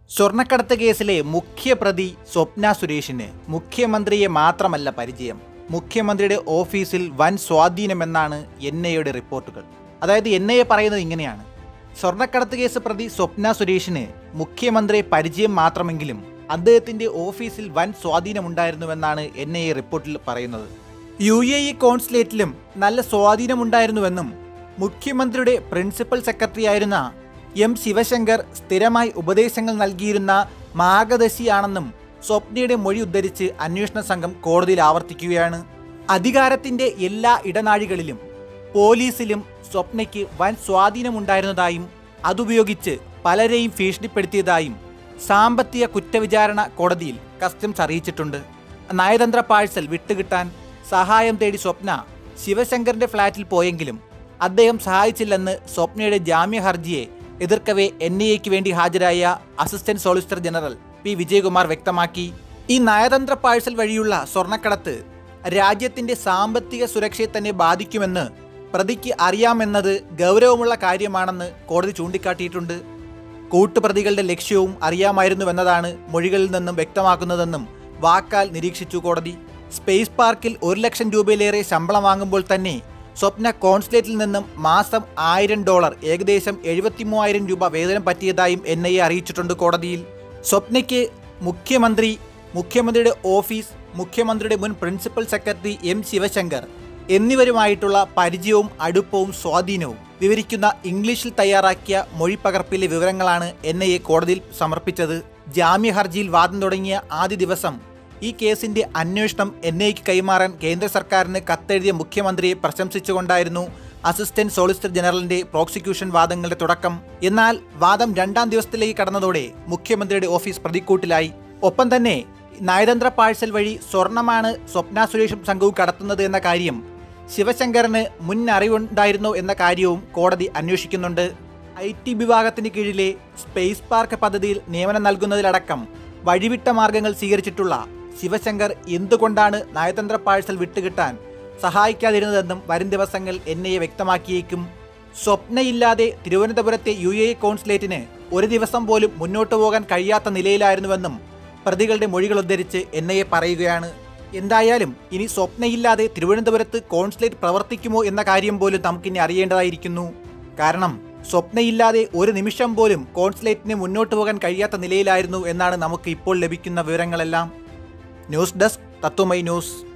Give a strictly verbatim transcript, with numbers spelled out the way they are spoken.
സ്വർണ്ണക്കടത്ത് കേസിലെ മുഖ്യപ്രതി സ്വപ്ന സുരേഷിന് മുഖ്യമന്ത്രിയെ മാത്രമല്ല പരിചയം, മുഖ്യമന്ത്രിയുടെ ഓഫീസിൽ വൻ സ്വാധീനമെന്നാണ് എൻ ഐയുടെ റിപ്പോർട്ടുകൾ. അതായത് എൻ ഐ എ പറയുന്നത് ഇങ്ങനെയാണ്: സ്വർണ്ണക്കടത്ത് കേസ് പ്രതി സ്വപ്ന സുരേഷിന് മുഖ്യമന്ത്രിയെ പരിചയം മാത്രമെങ്കിലും അദ്ദേഹത്തിൻ്റെ ഓഫീസിൽ വൻ സ്വാധീനമുണ്ടായിരുന്നുവെന്നാണ് എൻ ഐ എ റിപ്പോർട്ടിൽ പറയുന്നത്. യു എ ഇ കോൺസുലേറ്റിലും നല്ല സ്വാധീനമുണ്ടായിരുന്നുവെന്നും മുഖ്യമന്ത്രിയുടെ പ്രിൻസിപ്പൽ സെക്രട്ടറിയായിരുന്ന എം ശിവശങ്കർ സ്ഥിരമായി ഉപദേശങ്ങൾ നൽകിയിരുന്ന മാർഗദർശിയാണെന്നും സ്വപ്നയുടെ മൊഴി ഉദ്ധരിച്ച് അന്വേഷണ സംഘം കോടതിയിൽ ആവർത്തിക്കുകയാണ്. അധികാരത്തിൻ്റെ എല്ലാ ഇടനാഴികളിലും പോലീസിലും സ്വപ്നയ്ക്ക് വൻ സ്വാധീനമുണ്ടായിരുന്നതായും അതുപയോഗിച്ച് പലരെയും ഭീഷണിപ്പെടുത്തിയതായും സാമ്പത്തിക കുറ്റവിചാരണ കോടതിയിൽ കസ്റ്റംസ് അറിയിച്ചിട്ടുണ്ട്. നയതന്ത്ര പാഴ്സൽ വിട്ടുകിട്ടാൻ സഹായം തേടി സ്വപ്ന ശിവശങ്കറിൻ്റെ ഫ്ളാറ്റിൽ പോയെങ്കിലും അദ്ദേഹം സഹായിച്ചില്ലെന്ന് സ്വപ്നയുടെ ജാമ്യ ഹർജിയെ എതിർക്കവേ എൻ ഐ എക്ക് വേണ്ടി ഹാജരായ assistant solicitor general P Vijayakumar വ്യക്തമാക്കി. ഈ നയതന്ത്ര പാഴ്സൽ വഴിയുള്ള സ്വർണ്ണക്കടത്ത് രാജ്യത്തിൻ്റെ സാമ്പത്തിക സുരക്ഷയെ തന്നെ ബാധിക്കുമെന്ന് പ്രതിക്ക് അറിയാമെന്നത് ഗൗരവമുള്ള കാര്യമാണെന്ന് കോടതി ചൂണ്ടിക്കാട്ടിയിട്ടുണ്ട്. കൂട്ടുപ്രതികളുടെ ലക്ഷ്യവും അറിയാമായിരുന്നുവെന്നതാണ് മൊഴികളിൽ നിന്നും വ്യക്തമാക്കുന്നതെന്നും വാക്കാൽ നിരീക്ഷിച്ചു കോടതി. സ്പേസ് പാർക്കിൽ ഒരു ലക്ഷം രൂപയിലേറെ ശമ്പളം വാങ്ങുമ്പോൾ തന്നെ സ്വപ്ന കോൺസുലേറ്റിൽ നിന്നും മാസം ആയിരം ഡോളർ ഏകദേശം എഴുപത്തി മൂവായിരം രൂപ വേതനം പറ്റിയതായും എൻ ഐ എ അറിയിച്ചിട്ടുണ്ട് കോടതിയിൽ. സ്വപ്നയ്ക്ക് മുഖ്യമന്ത്രി, മുഖ്യമന്ത്രിയുടെ ഓഫീസ്, മുഖ്യമന്ത്രിയുടെ മുൻ പ്രിൻസിപ്പൽ സെക്രട്ടറി എം ശിവശങ്കർ എന്നിവരുമായിട്ടുള്ള പരിചയവും അടുപ്പവും സ്വാധീനവും വിവരിക്കുന്ന ഇംഗ്ലീഷിൽ തയ്യാറാക്കിയ മൊഴിപ്പകർപ്പിലെ വിവരങ്ങളാണ് എൻ ഐ എ കോടതിയിൽ സമർപ്പിച്ചത്. ജാമ്യ ഹർജിയിൽ വാദം തുടങ്ങിയ ആദ്യ ദിവസം ഈ കേസിൻ്റെ അന്വേഷണം എൻ ഐക്ക് കൈമാറാൻ കേന്ദ്ര സർക്കാരിന് കത്തെഴുതിയ മുഖ്യമന്ത്രിയെ പ്രശംസിച്ചുകൊണ്ടായിരുന്നു അസിസ്റ്റന്റ് സോളിസിറ്റർ ജനറലിന്റെ പ്രോസിക്യൂഷൻ വാദങ്ങളുടെ തുടക്കം. എന്നാൽ വാദം രണ്ടാം ദിവസത്തിലേക്ക് കടന്നതോടെ മുഖ്യമന്ത്രിയുടെ ഓഫീസ് പ്രതിക്കൂട്ടിലായി. ഒപ്പം തന്നെ നയതന്ത്ര പാഴ്സൽ വഴി സ്വർണമാണ് സ്വപ്ന സുരേഷും സംഘവും കടത്തുന്നത് എന്ന കാര്യം ശിവശങ്കറിന് മുൻ അറിവുണ്ടായിരുന്നോ എന്ന കാര്യവും കോടതി അന്വേഷിക്കുന്നുണ്ട്. ഐ ടി വിഭാഗത്തിന് കീഴിലെ സ്പേസ് പാർക്ക് പദ്ധതിയിൽ നിയമനം നൽകുന്നതിലടക്കം വഴിവിട്ട മാർഗങ്ങൾ സ്വീകരിച്ചിട്ടുള്ള ശിവശങ്കർ എന്തുകൊണ്ടാണ് നയതന്ത്ര പാഴ്സൽ വിട്ടുകിട്ടാൻ സഹായിക്കാതിരുന്നതെന്നും വരും ദിവസങ്ങൾ എൻ ഐ എ വ്യക്തമാക്കിയേക്കും. സ്വപ്നയില്ലാതെ തിരുവനന്തപുരത്തെ യു എ ഇ കോൺസുലേറ്റിന് ഒരു ദിവസം പോലും മുന്നോട്ടു പോകാൻ കഴിയാത്ത നിലയിലായിരുന്നുവെന്നും പ്രതികളുടെ മൊഴികൾ ഉദ്ധരിച്ച് എൻ ഐ എ പറയുകയാണ്. എന്തായാലും ഇനി സ്വപ്നയില്ലാതെ തിരുവനന്തപുരത്ത് കോൺസുലേറ്റ് പ്രവർത്തിക്കുമോ എന്ന കാര്യം പോലും നമുക്കിനി അറിയേണ്ടതായിരിക്കുന്നു. കാരണം സ്വപ്നയില്ലാതെ ഒരു നിമിഷം പോലും കോൺസുലേറ്റിന് മുന്നോട്ട് പോകാൻ കഴിയാത്ത നിലയിലായിരുന്നു എന്നാണ് നമുക്ക് ഇപ്പോൾ ലഭിക്കുന്ന വിവരങ്ങളെല്ലാം. News desk Tatwamayi news.